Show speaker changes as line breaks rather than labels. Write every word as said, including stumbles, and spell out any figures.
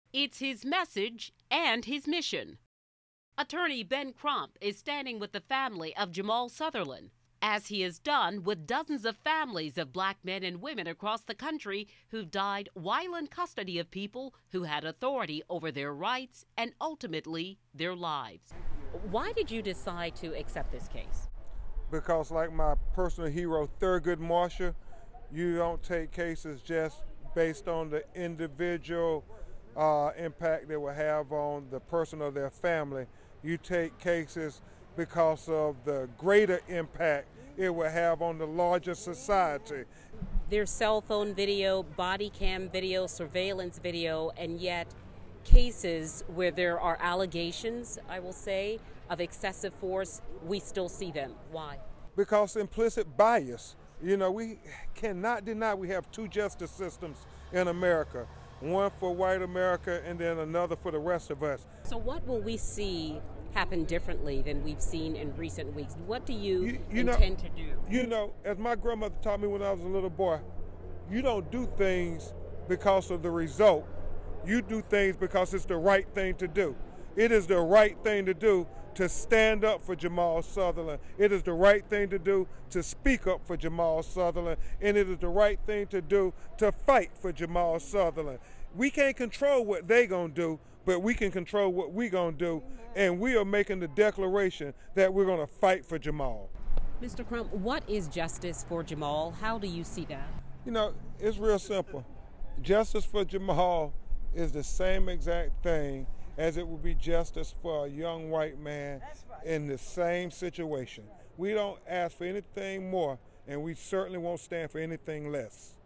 It's his message and his mission. Attorney Ben Crump is standing with the family of Jamal Sutherland, as he has done with dozens of families of black men and women across the country who've died while in custody of people who had authority over their rights and ultimately their lives. Why did you decide to accept this case?
Because, like my personal hero Thurgood Marshall, you don't take cases just based on the individual uh, impact they will have on the person or their family. You take cases because of the greater impact it will have on the larger society.
There's cell phone video, body cam video, surveillance video, and yet cases where there are allegations, I will say, of excessive force, we still see them. Why?
Because implicit bias. You know, we cannot deny we have two justice systems in America, one for white America and then another for the rest of us.
So what will we see happen differently than we've seen in recent weeks? What do you,
you, you
intend
know,
to do?
You know, as my grandmother taught me when I was a little boy, you don't do things because of the result. You do things because it's the right thing to do. It is the right thing to do to stand up for Jamal Sutherland. It is the right thing to do to speak up for Jamal Sutherland. And it is the right thing to do to fight for Jamal Sutherland. We can't control what they gonna do, but we can control what we gonna do. And we are making the declaration that we're gonna fight for Jamal.
Mister Crump, what is justice for Jamal? How do you see that?
You know, it's real simple. Justice for Jamal is the same exact thing as it would be justice for a young white man in the same situation. We don't ask for anything more, and we certainly won't stand for anything less.